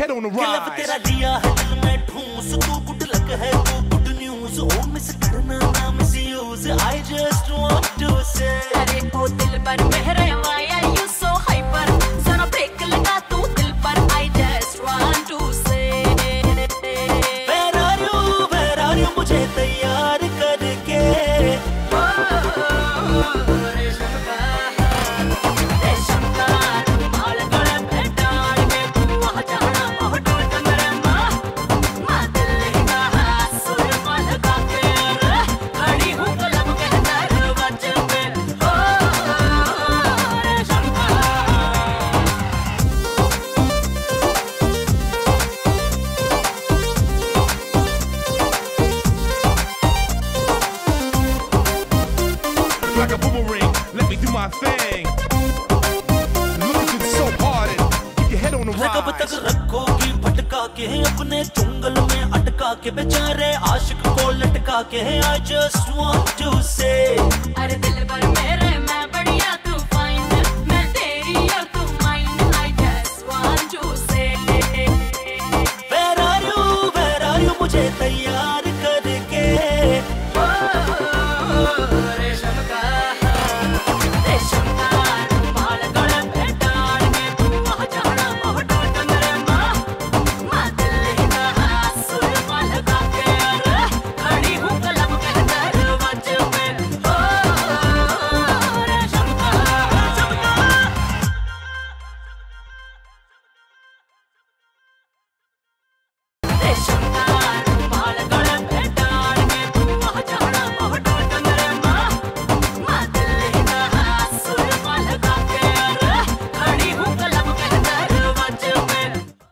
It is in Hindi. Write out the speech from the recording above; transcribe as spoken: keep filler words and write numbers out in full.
head on the rise. तेरा दिया है दिल में ठूस, तू गुड लक है तू गुड न्यूज, ओ मिस करना ना miss you, I just want to say अरे ओ दिल पर मेरे why are you so hyper, जरा ब्रेक लगा तू दिल पर, I just want to say where are you where are you मुझे तैयार करके like a boomerang, let me do my thing. Losing so hard and keep your head on the rise. कब तक रखोगी भटका के अपने चुंगल में अटका के, बेचारे आशिक को लटका के, I just want to say अरे दिल पर मेरे मैं